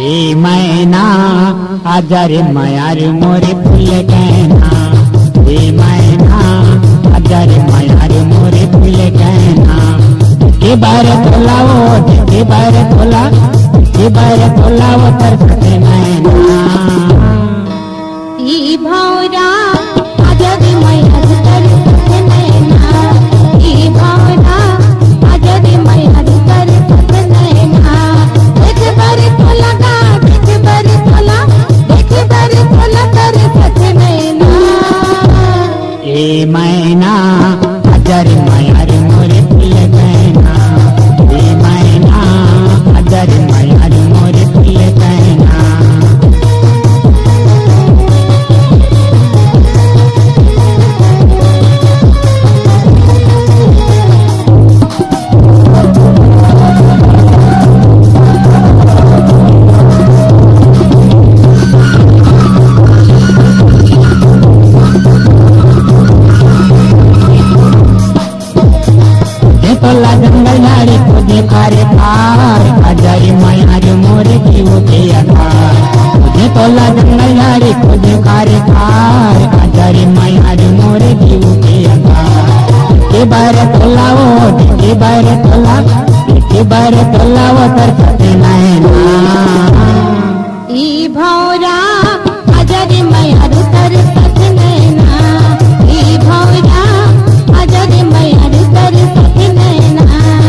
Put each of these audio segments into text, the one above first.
ए मैना आजा रे मायार मोरे फूल कहना, ए मैना आजा रे मायार मोरे फूल कहना। के बार तोला वो के बार तोला वो तरसते मैना। ई भौरा आजा रे मायार तरसते नैना, ई भौरा आजा रे मायार तरसते नैना। एक बार तोला गा एक बार तोला तरसते नैना। ए मैना आजा रे मायार मोरे फूल कहना, ए मैना आजा रे मायार मोरे फूल कहना। तोला जंगल झाड़ी खुदे खारे खार आजा रे मायार मोरे जीव के आधार। मुझे तोला जंगल झाड़ी खुदे खारे खार आजा रे मायार मोरे जीव के आधार। के बार तोला वो तरसते नैना। ई भौरा आजा रे मायार तरसते नैना, ई भौरा आजा रे मायार तरसते नैना।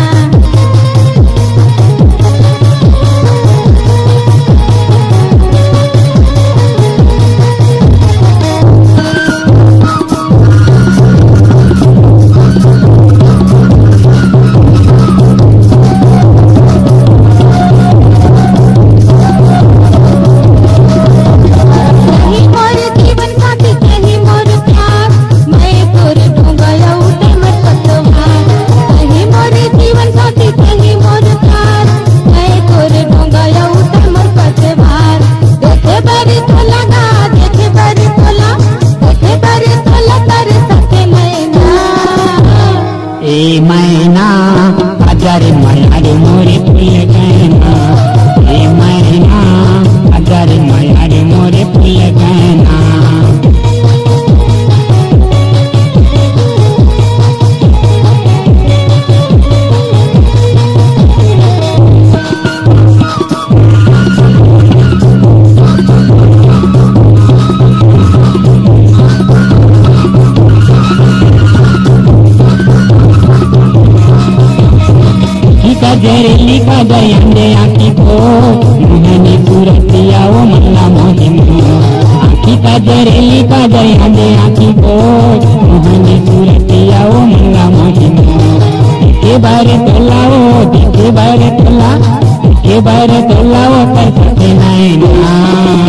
ए मैना आजा रे मायार मोरे फूल कहना, ए मैना आजा रे मायार मोरे फूल कहना। जहरीली का दरियांदे आँखी को मोहनी सूरतिया वो मल्ला मोहिम। आँखी का जहरीली का दरियांदे आँखी को मोहनी सूरतिया वो मल्ला मोहिम। के बारे तोला वो तरसते नैना।